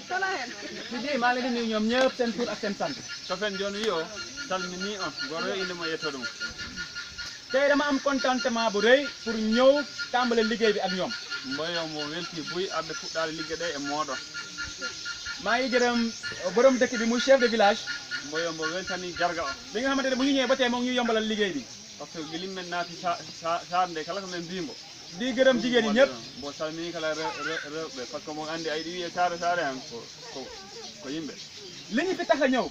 Sidi maa ngi leen di nuyu ñoom ñëpp seen tur ak seen sant. Tofen joni yo salmini on goro inde mo yetto ɗum. Tey dama am contentement bu rëy pour ñëw tàmbale liggéey bi ak ñoom. Mboyo mo welti buy abɓe fuɗɗade ligge ɗe e moɗon. maa ngi gërëm borom dëkk bi muy chef de village. Mboyo mo weltani jarga o. bi nga xamante ne bu ñu ñëwee ba tey moom ñu yombalal liggéey bi. Par ce que gilim men naati sarde kala ko men mbimo. di gërëm jigéen ñi ñëpp. Mo salmini kala rewɓe par ce que mo andi ay ɗi wiye sare han ko yimɓe. li ñu fi tax a ñëw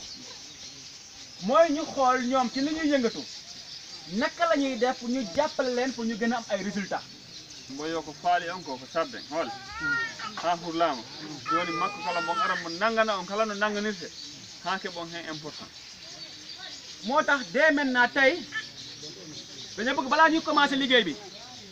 mooy ñu xool ñoom ci li ñuy yëngatu naka la ñuy def ñu jàppale leen pour ñu gën a am ay résultats. Mboyo ko faali on ko sarde hoole ha hurlama joni makko kala mo ara mo nangana on kala no nanganirte ha keɓon hen important. moo tax dès maintenant tey dañoo bëgg balaa ñuy commencé liggéey bi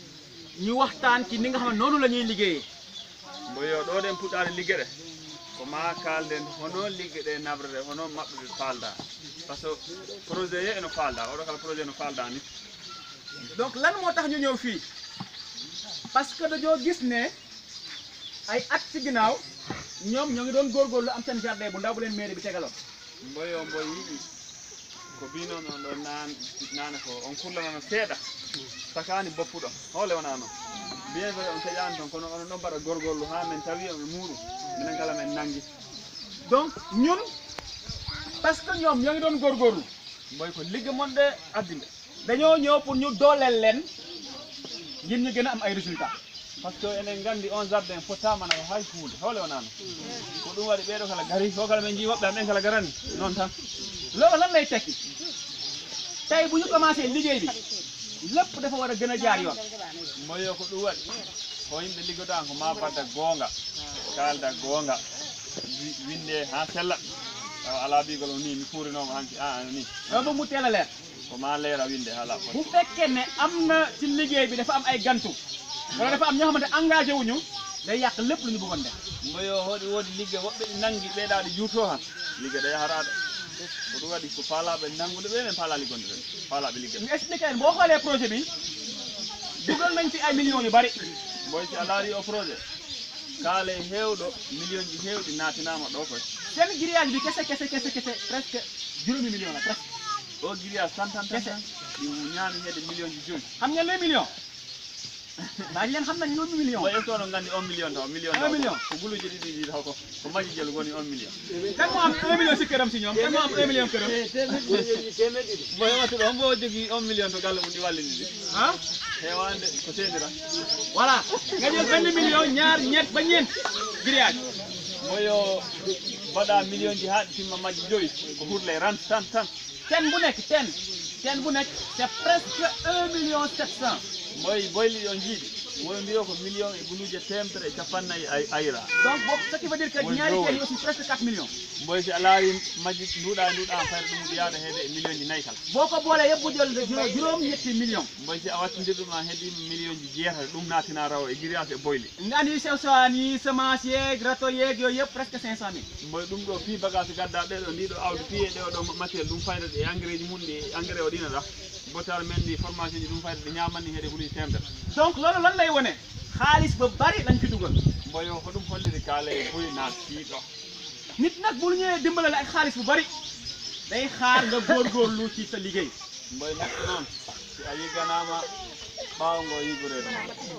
ñu waxtaan ci ni nga xam ne noonu la ñuy liggéeyee. Mboyo ɗo ɗen puɗɗade ligge ɗe ko ma kalden hono ligge ɗe nabrete hono maɓɓe ɓe falda par ce que projet ye eno falda oɗo kala projet no falda ni. donc lan moo tax ñu ñëw fii parce que dañoo gis ne ay at ci ginnaaw ñoom ñoo ngi doon góorgóorlu am seen jardin bu ndaw bu leen mairie bi tegaloon. Mboyo mbo yiɗi ko binoon on ɗo nane ko on kullanono seeɗa sakani boppuɗo hoole wona noon bien vrai on keƴani toon kono onon ɗon mbaɗa gorgollu ha min tawi on muɗum minen kala men nangi. donc ñun parce que ñoom ñoo ngi doon góorgóorlu mboy ko ligge mon ɗe addinde dañoo ñëw pour ñu dooleel leen ngir ñu gën a am ay résultats. par ce que enen gandi on jardin fotamana ko hay fuude hawle wona noon ko ɗum waɗi ɓeeɗo kala gari ko kala men jii woɓɓe amen kala garani noon tan. loolu lan lay tekki tey bu ñu commencé liggéey bi lépp dafa war a gën a jaar yoon. Mboyo ko ɗum waɗi ko yimɓe liggoɗan ko ma badda goonga kalda goonga winde ha sellat tawa ala bigol o ni mi fuurinoma hanki ni loolu ba mu teel a leer. ko ma leera winde hala bu fekkee ne am na ci liggéey bi dafa am ay gantu wala dafa am ñoo xamante engagé wuñu day yàq lépp lu ñu bëggoon def. Mboyo hoɗi woodi ligge woɓɓe ɗi nangi ɓeeɗaɗi juuto han ligge ɗe yaharaɗe ko ɗum waɗi ko paalaɓe nangude ɓe men paala liggonde ɓe paalaɓe ligge ñu expliqué leen boo xoolee projet bi dugal nañ ci ay millions yu bari. Mboy si a laari o projet kaale heewɗo million ji heewɗi naatinama ɗo koye seen grillage bi kese presque juróomi millions la presque. o grillage tan ɗi ñaami heede million ji joyi. xam ngeen les millions laaj leen xam nañ loolu million. Mboy est ce que oɗon gandi 1 million taw million un million ko guluji ɗiɗi ɗi taw ko majjijel woni 1 million. kan moo am 1 million si këram si ñoom kan moo am 1 million këram. Mboy wattuɗo hombo jogui 1 million to galle mum ɗi wallini ɗi ah hewande ko tedira voilà nga jël benn million ñaar ñett ba ñeent grillage. Mboyo mbaɗa million ji ha ɗi timma majji joyi ko hurle rente tan ten bu nekk ten bu nekk c'est presque 1 million 700. Mboy boyli on jiiɗi moy mbiyo ko million e guluuje temtere e capannayyi ayra donc boo ce qui veut dire que ñaari teen yi aussi presque 4 millions. Mboy si a laari majji nduuɗa fayre ɗum ɗi yaada heede e million ji nayyi kala boo ko boolee yëpp bu jël juróom ñetti millions. Mboy si a wattindir ɗum a heeɗi million ji jeetati ɗum naatina raw e grillage e boyli nga andi sew sewaan yi semence yeeg râteau yeeg yooyu yëpp presque 500 000. Mboy ɗum ɗo fii bagage gadda ɗeɗo ndiɗo awdi piye ɗe oɗo matériel ɗum fayda ɗe engrais ji mum ɗi engrais o ɗina ɗa botar men ɗi formation ji ɗum fayda ɗe ñamanni heede guluuje temtere. donc loolu lan lay wone xaalis ba bari lañ fi dugal. Mboyo ko ɗum holliri kaala e boyi naat fiiɗo nit nag bu ñëwee dimbale la ak xaalis bu bari day xaar nga góorgóorlu ci sa liggéey. Mboy neɗɗo noon si a yigganama ɓaawo ngo yiggoreede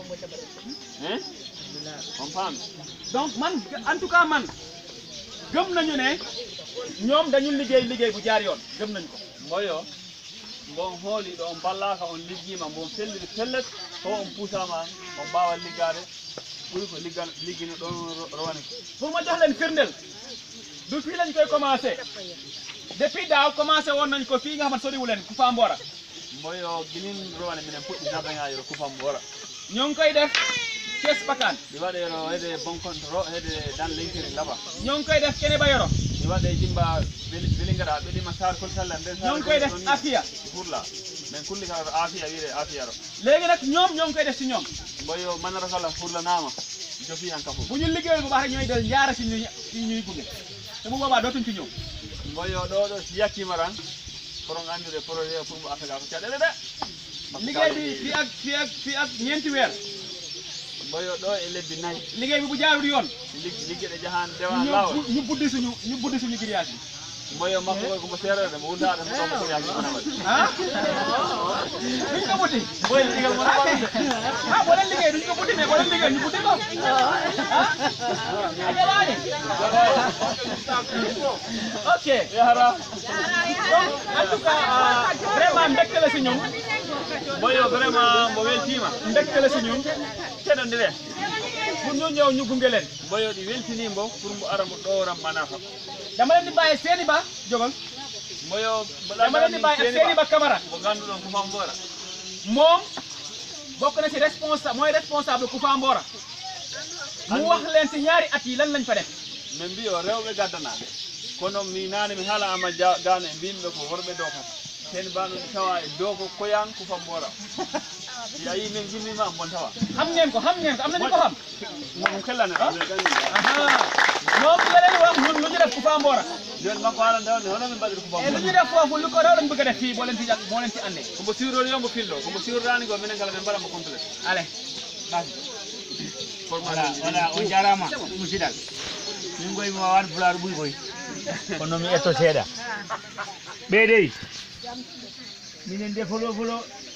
ma on paami. donc man en tout cas man gëm nañu ne ñoom dañu liggéey bu jaar yoon gëm nañu ko. Mboyo bon hooli ɗo on ballaka on liggima bon felliri pellet to on puusama on mbawa liggade ɓuri ko liggino ɗon rowane ko pour ma jox leen firndel du fii lañ koy commencé depuis daaw commencé woon nañ ko fii nga xamante soriwu leen Kufa Mbora. Mboyo ginin rowane minen puɗɗi naɓeŋayiro Kufa Mbora ñoo ngi koy def Thiès Bakane ɗi waɗero heede bonkontoro heede dan lenkiri laɓa ñoo ngi koy def Kene Bayoro ɗi waɗe jimba welingara ɓeɗima sar koltalla nden ñoo ngi koy def Afia hurla min kulli kala to Afia wiide Afia ro léegi nag ñoom ñoo ngi koy def si ñoom. Mboyo manara kala hurlanama jofi han kafu bu ñu liggéeyul bu baax rek ñooy del njaara si ñuy gunge te bu boobaa dootuñ ci ñëw. Mboyo ɗo si yakkima tan koron andude projet pour mo affaire ko caɗele de liggéey bi fii ak ñeenti weer mboyo ɗo e lebbi 4 liggéey bi bu jaarul yoon liggeɗe jahan dewan lawol ñu buddi suñu grillage mboyo makko koy komo serere mo wundade mo ɗomo grillage ko nawal duñ ko buddi mboyo digal mo nawal boo leen liggéey duñ ko buddi mais boo leen liggéey ñu buddi ko ajawaani ok yahara donc en tout cas vraiment mbégte la si ñun mboyo vraiment mo weltima mbégte la si ñun keɗondiren pour ñu ñëw ñu gunge leen mboyo ɗi weltinimbo pour mo ara mo ɗowram manafa dama leen di bàyyi seeni ba jogal mboyo dama leen di bàyyi ak seeni ba Camara mo ganduɗon ko Fambora moom bokk na si mooy responsable Kufa Mbora mu wax leen si ñaari at yi lan lañ fa def min mbiyo rewɓe gaddanaɓe kono mi nane mi haala ama gano e mbimɓe ko worɓe dokata hen banoɗi tawa e dow ko koyan Kufa Mbora si a yi min gimmima bon tawa xam ngeen ko am na ñu ko xam moom kellane moom la leen wax ñun lu ñu def Kufa Mbora joni makko haalande on hono min mbaɗiri Kufa lu Mbora ñu def foofu lu ko raw lañ bëgg a def fii boo leen ci andee kombo siwrol yombo fillo kombo siwrani ko minen kala min mbaɗamo complet allez wala on jarama musidal min goy mo wan fular ɓuy koy kono mi etto seeɗa ɓeeɗey minen de folo